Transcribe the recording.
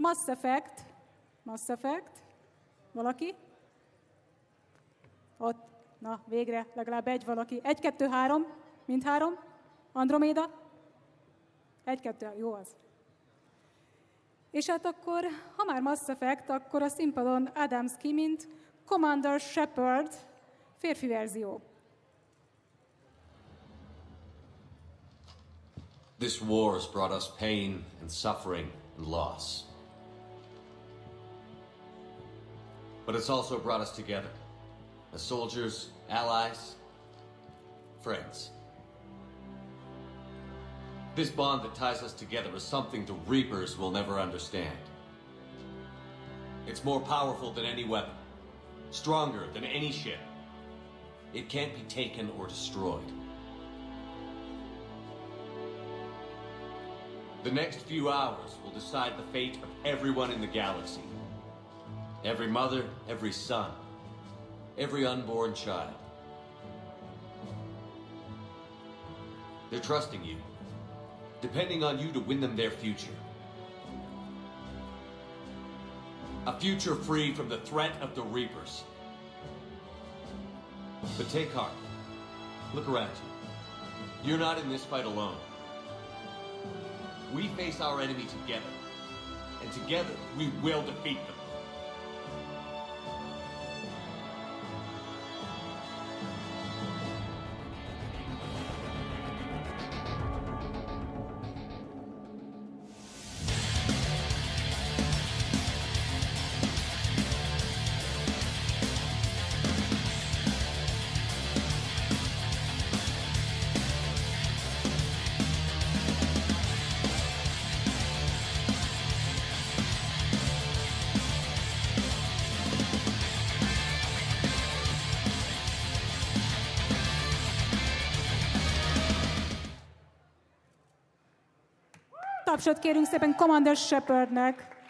Mass Effect. Mass Effect. Valaki? Ott. Na, végre, legalább egy valaki. 1, 2, 3. Mindhárom. Andromeda. 1, 2, jó az. És hát akkor, ha már Mass Effect, akkor a színpadon Adamski, mint Commander Shepard, férfi verzió. This war has brought us pain and suffering and loss. But it's also brought us together as soldiers, allies, friends. This bond that ties us together is something the Reapers will never understand. It's more powerful than any weapon, stronger than any ship. It can't be taken or destroyed. The next few hours will decide the fate of everyone in the galaxy. Every mother, every son, every unborn child. They're trusting you, depending on you to win them their future. A future free from the threat of the Reapers. But take heart. Look around you. You're not in this fight alone. We face our enemy together, and together we will defeat them. Tapsot kérünk szépen Commander Shepardnek.